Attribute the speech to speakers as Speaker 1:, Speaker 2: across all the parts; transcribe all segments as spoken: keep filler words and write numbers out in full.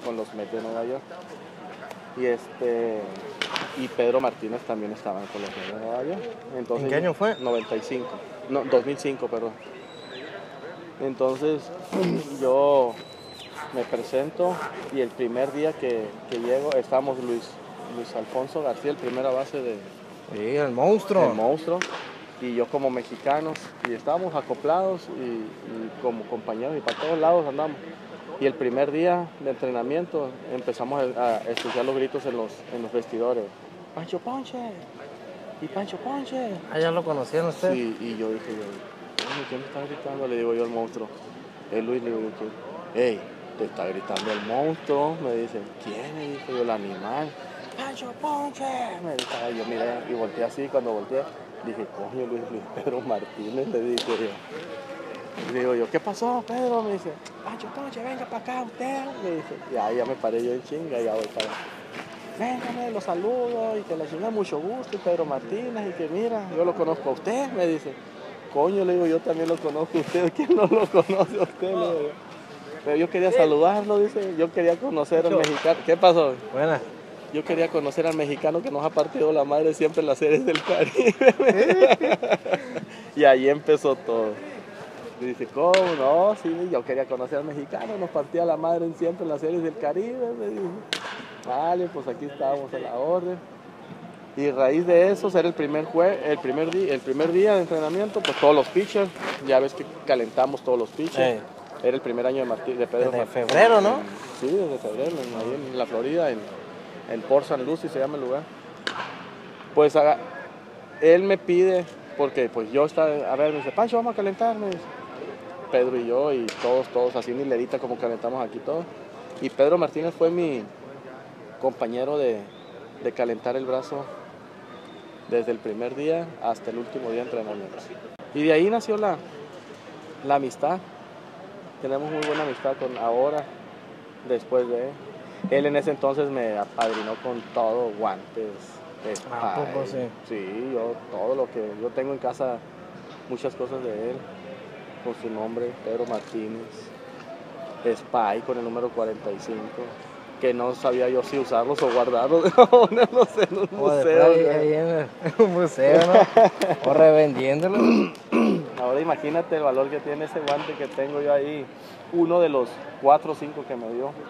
Speaker 1: con los Mets de Nueva York. Y este y Pedro Martínez también estaban con los Mets de Nueva York. Entonces,
Speaker 2: ¿en qué año fue?
Speaker 1: noventa y cinco. No, dos mil cinco, perdón. Entonces yo me presento y el primer día que, que llego estamos Luis, Luis Alfonso García, el primera base de
Speaker 2: Sí, el monstruo.
Speaker 1: El monstruo. Y yo como mexicanos, y estábamos acoplados y, y como compañeros y para todos lados andamos. Y el primer día de entrenamiento empezamos a, a escuchar los gritos en los, en los vestidores. ¡Pancho Ponche! ¡Y Pancho Ponche!
Speaker 2: Ah, ¿ya lo conocían ustedes?
Speaker 1: Sí, y yo dije, yo, ¿quién me está gritando? Le digo yo al monstruo. Es Luis, le digo yo, ¿quién? ¡Ey! Te está gritando el monstruo. Me dice, ¿quién? Le dije yo, el animal. ¡Pancho Ponche! Me gritaba yo, miré y volteé así. Cuando volteé, dije, coño, Luis, Luis Pedro Martínez, le dije yo. Y digo yo, ¿qué pasó, Pedro? Me dice, Pancho Ponche, venga para acá usted. Me dice, y ahí ya me paré yo en chinga, ya voy para allá. Véngame, los saludo y que le chinga mucho gusto, y Pedro Martínez, y que mira, yo lo conozco a usted, me dice. Coño, le digo, yo también lo conozco a usted, ¿quién no lo conoce a usted? Le digo yo. Pero yo quería saludarlo, dice, yo quería conocer al mexicano. ¿Qué pasó?
Speaker 2: Buenas.
Speaker 1: Yo quería conocer al mexicano que nos ha partido la madre siempre en las series del Caribe. Y ahí empezó todo. Y dice, ¿cómo no? Sí, yo quería conocer al mexicano, nos partía la madre siempre en las series del Caribe. Me dijo, vale, pues aquí estábamos a la orden. Y a raíz de eso, ser el primer, jue el primer, día, el primer día de entrenamiento, pues todos los pitchers, ya ves que calentamos todos los pitchers.
Speaker 2: Eh.
Speaker 1: Era el primer año de, Martí, de Pedro
Speaker 2: Desde
Speaker 1: Martínez.
Speaker 2: febrero, ¿no?
Speaker 1: Sí, desde febrero, en, ahí en la Florida, en, en Port Saint Lucie se llama el lugar. Pues a, él me pide, porque pues yo estaba, a ver, me dice, Pancho, vamos a calentar, me dice. Pedro y yo, y todos, todos así en hilerita como calentamos aquí todos. Y Pedro Martínez fue mi compañero de, de calentar el brazo desde el primer día hasta el último día de entrenamiento. Y de ahí nació la, la amistad. Tenemos muy buena amistad con ahora, después de él. Él en ese entonces me apadrinó con todo, guantes,
Speaker 2: ¿A poco sí?
Speaker 1: Sí, yo todo lo que yo tengo en casa, muchas cosas de él, con su nombre, Pedro Martínez, Spy con el número cuarenta y cinco, que no sabía yo si usarlos o guardarlos, ponerlos en un
Speaker 2: O
Speaker 1: museo.
Speaker 2: ahí, ahí en un museo, ¿no? O revendiéndolo.
Speaker 1: Ahora imagínate el valor que tiene ese guante que tengo yo ahí, uno de los cuatro o cinco que me dio,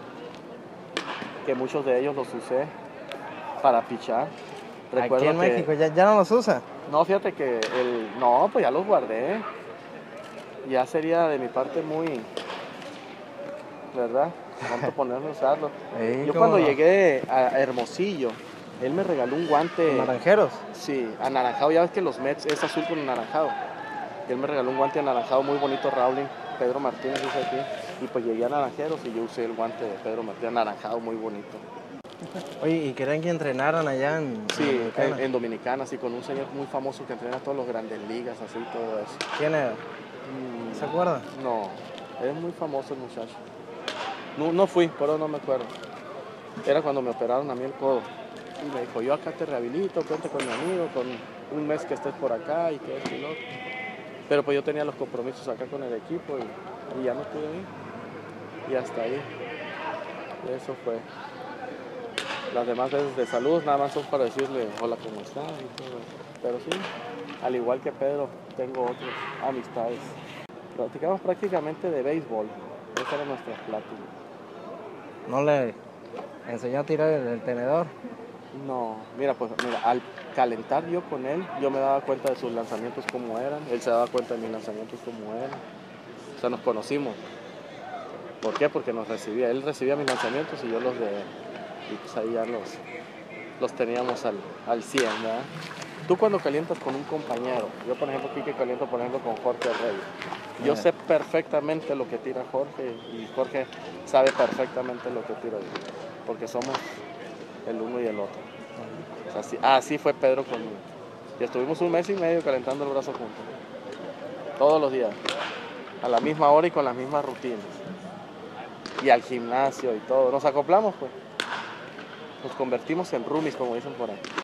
Speaker 1: que muchos de ellos los usé para pichar.
Speaker 2: Recuerdo aquí en que... México, ¿ya, ¿ya no los usa?
Speaker 1: No, fíjate que el... No, pues ya los guardé. Ya sería de mi parte muy... ¿Verdad? Pronto ponerme a usarlo.
Speaker 2: Sí,
Speaker 1: yo cuando no? llegué a Hermosillo, él me regaló un guante...
Speaker 2: ¿Naranjeros?
Speaker 1: Sí, anaranjado. Ya ves que los Mets es azul con anaranjado. Él me regaló un guante anaranjado muy bonito, Rowling. Pedro Martínez dice aquí. Y pues llegué a Naranjeros y yo usé el guante de Pedro Martínez anaranjado muy bonito.
Speaker 2: Oye, ¿y querían que entrenaran allá en,
Speaker 1: sí,
Speaker 2: en Dominicana?
Speaker 1: En, en Dominicana, sí, con un señor muy famoso que entrena a todas las grandes ligas, así, todo eso.
Speaker 2: ¿Quién era?
Speaker 1: Mm,
Speaker 2: ¿Se acuerda?
Speaker 1: No, es muy famoso el muchacho. No, no fui, pero no me acuerdo. Era cuando me operaron a mí el codo. Y me dijo, yo acá te rehabilito, cuente con mi amigo, con un mes que estés por acá y que esto y lo otro. Pero pues yo tenía los compromisos acá con el equipo y, y ya no pude ir. Y hasta ahí. Y eso fue. Las demás veces de salud nada más son para decirle hola, ¿cómo estás? Y todo eso. Pero sí, al igual que Pedro, tengo otras amistades. Platicamos prácticamente de béisbol. Esa era nuestra plática.
Speaker 2: ¿No le enseñó a tirar el, el tenedor?
Speaker 1: No, mira, pues mira, al calentar yo con él, yo me daba cuenta de sus lanzamientos como eran. Él se daba cuenta de mis lanzamientos como eran. O sea, nos conocimos. ¿Por qué? Porque nos recibía. Él recibía mis lanzamientos y yo los de él. Y pues ahí ya los, los teníamos al, al cien, ¿verdad? Tú cuando calientas con un compañero, yo por ejemplo aquí que caliento por ejemplo con Jorge Reyes, yo sé perfectamente lo que tira Jorge y Jorge sabe perfectamente lo que tiro yo, porque somos el uno y el otro. O sea, así, así fue Pedro conmigo. Y estuvimos un mes y medio calentando el brazo juntos, todos los días, a la misma hora y con las mismas rutinas. Y al gimnasio y todo, nos acoplamos pues. Nos convertimos en roomies, como dicen por ahí.